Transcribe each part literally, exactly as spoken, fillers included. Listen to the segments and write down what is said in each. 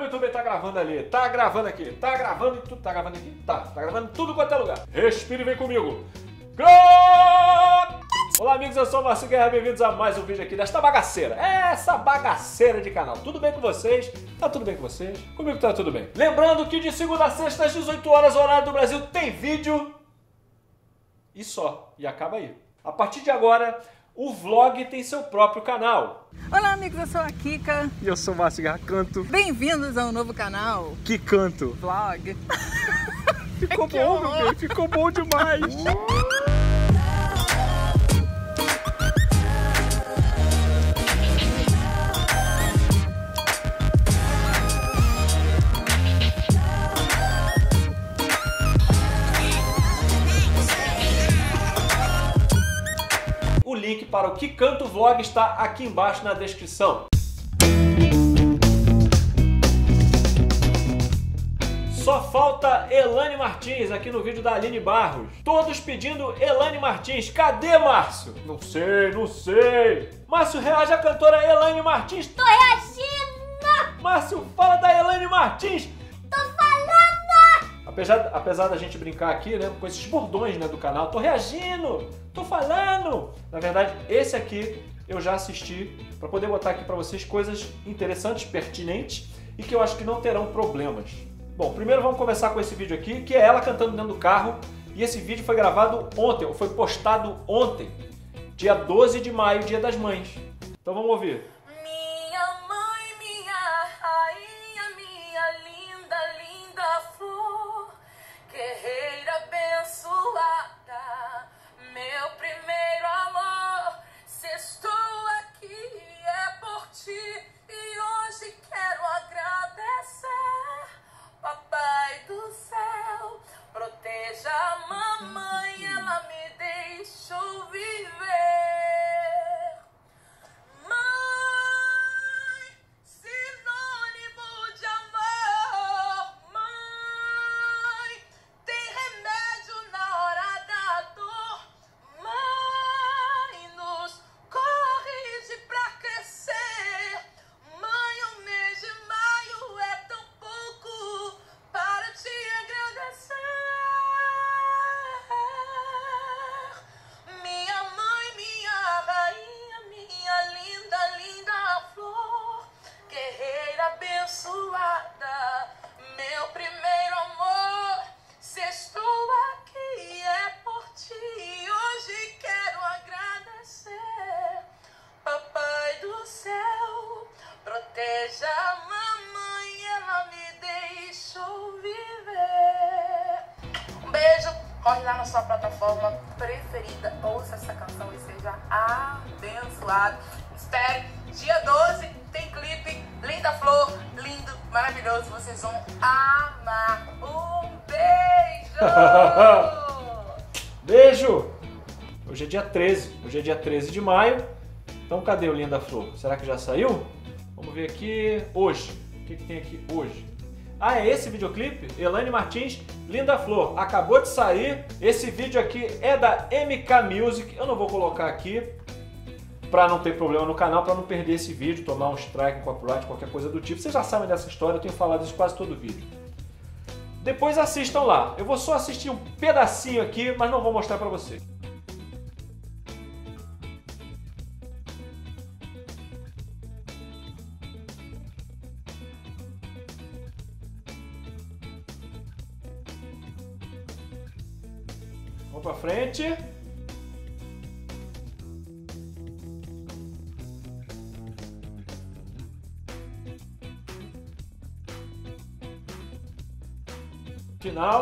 YouTube tá gravando ali, tá gravando aqui, tá gravando e tudo. Tá gravando aqui? Tá, tá gravando tudo quanto é lugar. Respire e vem comigo. Gol! Olá amigos, eu sou o Márcio Guerra, bem-vindos a mais um vídeo aqui desta bagaceira. Essa bagaceira de canal. Tudo bem com vocês? Tá tudo bem com vocês? Comigo tá tudo bem. Lembrando que de segunda a sexta às dezoito horas, horário do Brasil, tem vídeo e só. E acaba aí. A partir de agora, o vlog tem seu próprio canal. Olá amigos, eu sou a Kika. E eu sou o Márcio Guerra, canto. Bem-vindos ao novo canal. Que canto. Vlog. Ficou bom, meu bem, ficou bom demais. O link para o Que Canto Vlog está aqui embaixo na descrição. Só falta Elane Martins aqui no vídeo da Aline Barros. Todos pedindo Elane Martins. Cadê, Márcio? Não sei, não sei. Márcio, reage à cantora Elane Martins. Tô reagindo! Márcio, fala da Elane Martins. Tô falando! Apesar, apesar da gente brincar aqui, né, com esses bordões, né, do canal, tô reagindo, tô falando. Na verdade, esse aqui eu já assisti para poder botar aqui para vocês coisas interessantes, pertinentes e que eu acho que não terão problemas. Bom, primeiro vamos começar com esse vídeo aqui, que é ela cantando dentro do carro. E esse vídeo foi gravado ontem, ou foi postado ontem, dia doze de maio, dia das mães. Então vamos ouvir. Minha mãe, minha rainha, minha linda, linda flor, guerreira abençoada, meu primeiro amor, se estou aqui é por ti e hoje quero agradecer. Papai do céu, proteja a mamãe, ela me deixou viver. Mãe, sinônimo de amor. Mãe, tem remédio na hora da dor. Mãe, nos corrige pra crescer. Mãe, o mês de maio é tão pouco para te agradecer. Minha mãe, minha rainha, minha linda, linda flor, guerreira abençoada, meu primeiro amor, se estou aqui é por ti, hoje quero agradecer. Papai do céu, proteja a mamãe, ela me deixou viver. Um beijo, corre lá na sua plataforma preferida, ouça essa canção e seja abençoado. Espere, dia doze tem clipe, linda flor, lindo, maravilhoso, vocês vão amar. Um beijo! Beijo! Hoje é dia treze, hoje é dia treze de maio. Então cadê o Linda Flor? Será que já saiu? Vamos ver aqui hoje. O que, que tem aqui hoje? Ah, é esse videoclipe? Elane Martins, Linda Flor. Acabou de sair. Esse vídeo aqui é da M K Music. Eu não vou colocar aqui para não ter problema no canal, para não perder esse vídeo, tomar um strike, copyright, qualquer coisa do tipo. Vocês já sabem dessa história, eu tenho falado isso quase todo vídeo. Depois assistam lá. Eu vou só assistir um pedacinho aqui, mas não vou mostrar para vocês. Vamos pra frente. Final.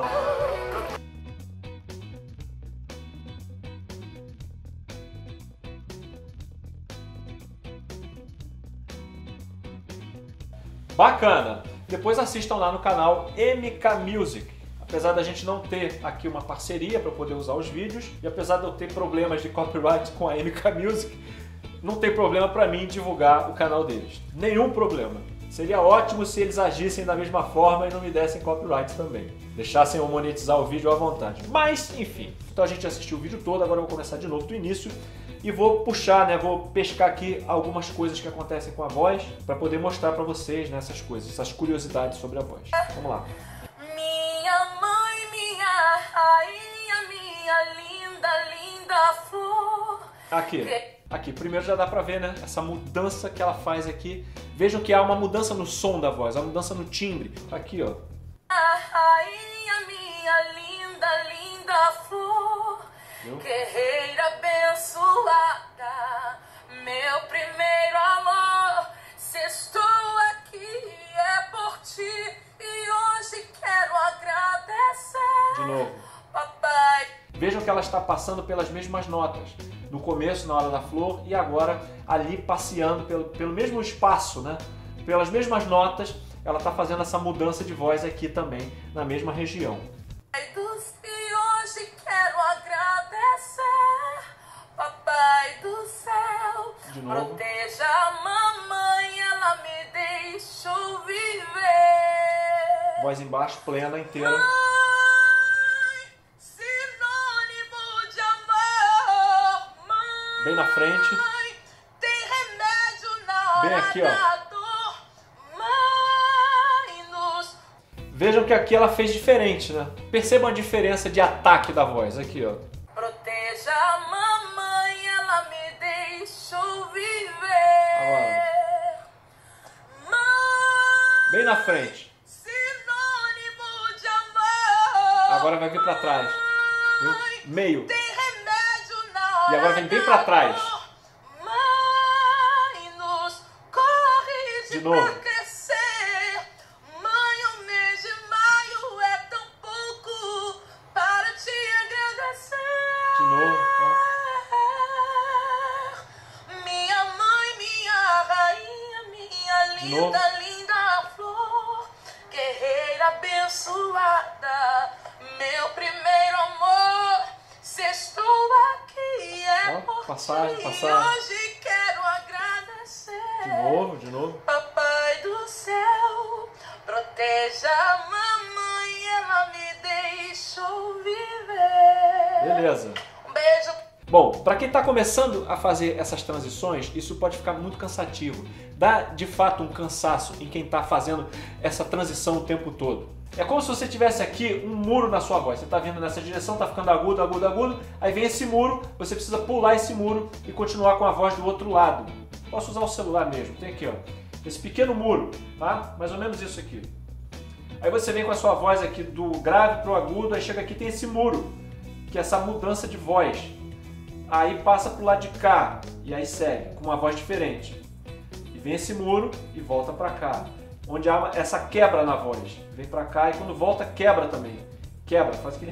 Bacana. Depois assistam lá no canal M K Music. Apesar da gente não ter aqui uma parceria para poder usar os vídeos, e apesar de eu ter problemas de copyright com a M K Music, não tem problema para mim divulgar o canal deles. Nenhum problema. Seria ótimo se eles agissem da mesma forma e não me dessem copyright também. Deixassem eu monetizar o vídeo à vontade. Mas, enfim. Então a gente assistiu o vídeo todo, agora eu vou começar de novo do início. e vou puxar, né, vou pescar aqui algumas coisas que acontecem com a voz para poder mostrar para vocês, né, essas coisas, essas curiosidades sobre a voz. Vamos lá. Minha mãe, minha rainha, minha linda, linda flor. Aqui, aqui, primeiro já dá pra ver, né, essa mudança que ela faz aqui. Vejam que há uma mudança no som da voz, uma mudança no timbre. Aqui, ó. A rainha, minha linda, linda flor. Viu? Guerreira abençoada, meu primeiro amor. Se estou aqui é por ti e hoje quero agradecer. De novo. Papai. Vejam que ela está passando pelas mesmas notas. No começo, na hora da flor, e agora ali passeando pelo, pelo mesmo espaço, né? Pelas mesmas notas, ela está fazendo essa mudança de voz aqui também, na mesma região. E hoje quero agradecer, Papai do céu. De novo. Proteja a mamãe, ela me deixou viver. Voz embaixo, plena, inteira. Mãe, sinônimo de amor. Mãe, Bem na frente. tem remédio na hora Bem aqui, ó. da dor. Mãe, nos... Vejam que aqui ela fez diferente, né? Percebam a diferença de ataque da voz. Aqui, ó. Proteja a mamãe, ela me deixou viver. Agora. Mãe, Bem na frente. sinônimo de amor. Agora vai vir pra trás. Viu? Meio. Tem remédio na hora E agora vem bem pra trás. da dor. Mãe, nos corrige De novo. pra crescer. Mãe, o mês de maio é tão pouco para te agradecer. De novo. Ó. Minha mãe, minha rainha, minha De linda, novo. linda flor, guerreira abençoada, meu primeiro amor. Se estou aqui é Ó, por passagem, ti, passagem. hoje quero agradecer. De novo, de novo. Papai do céu, proteja a mamãe, ela me deixou viver. Beleza. Um beijo. Bom, para quem está começando a fazer essas transições, isso pode ficar muito cansativo. Dá de fato um cansaço em quem está fazendo essa transição o tempo todo. É como se você tivesse aqui um muro na sua voz. Você está vindo nessa direção, está ficando agudo, agudo, agudo. Aí vem esse muro, você precisa pular esse muro e continuar com a voz do outro lado. Posso usar o celular mesmo. Tem aqui, ó, esse pequeno muro, tá? Mais ou menos isso aqui. Aí você vem com a sua voz aqui do grave para o agudo, aí chega aqui tem esse muro, que é essa mudança de voz. Aí passa pro lado de cá e aí segue com uma voz diferente. E vem esse muro e volta para cá, onde há essa quebra na voz. Vem para cá e quando volta quebra também. Quebra, faz aquele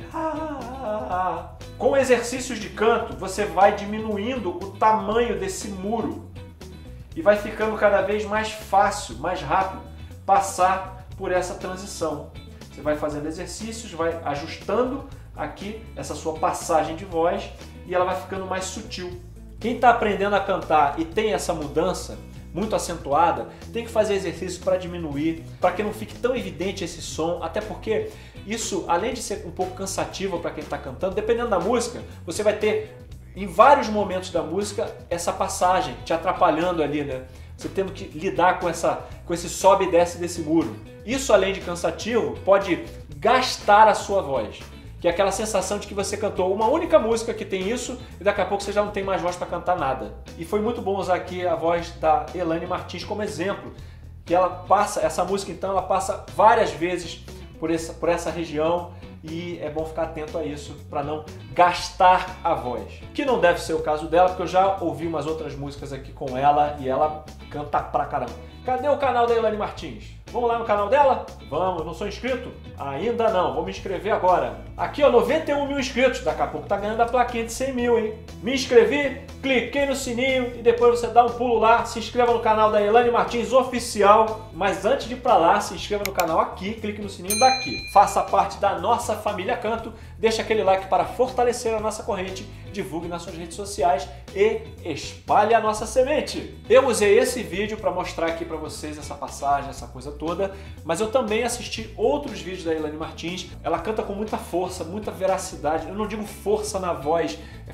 ha. Com exercícios de canto, você vai diminuindo o tamanho desse muro e vai ficando cada vez mais fácil, mais rápido passar por essa transição. Você vai fazendo exercícios, vai ajustando aqui essa sua passagem de voz e ela vai ficando mais sutil. Quem está aprendendo a cantar e tem essa mudança muito acentuada, tem que fazer exercício para diminuir, para que não fique tão evidente esse som, até porque isso, além de ser um pouco cansativo para quem está cantando, dependendo da música, você vai ter em vários momentos da música essa passagem te atrapalhando ali, né? Você tendo que lidar com, essa, com esse sobe e desce desse muro. Isso, além de cansativo, pode gastar a sua voz. Que é aquela sensação de que você cantou uma única música que tem isso e daqui a pouco você já não tem mais voz para cantar nada. E foi muito bom usar aqui a voz da Elaine Martins como exemplo, que ela passa, essa música então, ela passa várias vezes por essa, por essa região e é bom ficar atento a isso para não gastar a voz. Que não deve ser o caso dela, porque eu já ouvi umas outras músicas aqui com ela e ela canta pra caramba. Cadê o canal da Elaine Martins? Vamos lá no canal dela? Vamos, eu não sou inscrito? Ainda não, vou me inscrever agora. Aqui ó, noventa e um mil inscritos, daqui a pouco tá ganhando a plaquinha de cem mil, hein? Me inscrevi, cliquei no sininho e depois você dá um pulo lá, se inscreva no canal da Elaine Martins Oficial. Mas antes de ir pra lá, se inscreva no canal aqui, clique no sininho daqui. Faça parte da nossa família Canto, deixa aquele like para fortalecer a nossa corrente, divulgue nas suas redes sociais e espalhe a nossa semente. Eu usei esse vídeo para mostrar aqui para vocês essa passagem, essa coisa toda, mas eu também assisti outros vídeos da Elaine Martins. Ela canta com muita força, muita veracidade. Eu não digo força na voz, é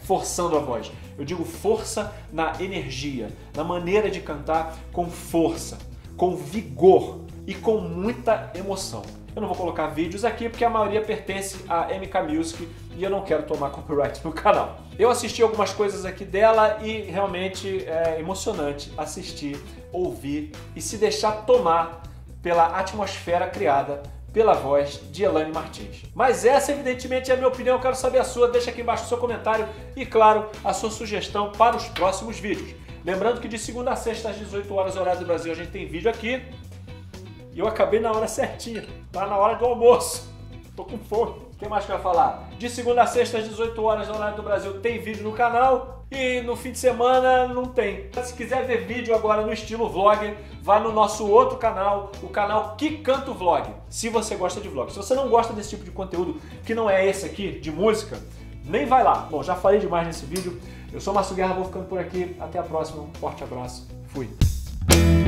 forçando a voz. Eu digo força na energia, na maneira de cantar com força, com vigor e com muita emoção. Eu não vou colocar vídeos aqui porque a maioria pertence a M K Music e eu não quero tomar copyright no canal. Eu assisti algumas coisas aqui dela e realmente é emocionante assistir, ouvir e se deixar tomar pela atmosfera criada pela voz de Elaine Martins. Mas essa, evidentemente, é a minha opinião, eu quero saber a sua. Deixa aqui embaixo o seu comentário e, claro, a sua sugestão para os próximos vídeos. Lembrando que de segunda a sexta, às dezoito horas, horário do Brasil, a gente tem vídeo aqui. E eu acabei na hora certinha, tá na hora do almoço. Tô com fome. O que mais que eu ia falar? De segunda a sexta, às dezoito horas, horário do Brasil, tem vídeo no canal. E no fim de semana não tem. Se quiser ver vídeo agora no estilo vlog, vá no nosso outro canal, o canal Que Canto Vlog, se você gosta de vlog. Se você não gosta desse tipo de conteúdo, que não é esse aqui, de música, nem vai lá. Bom, já falei demais nesse vídeo. Eu sou o Márcio Guerra, vou ficando por aqui. Até a próxima. Um forte abraço. Fui.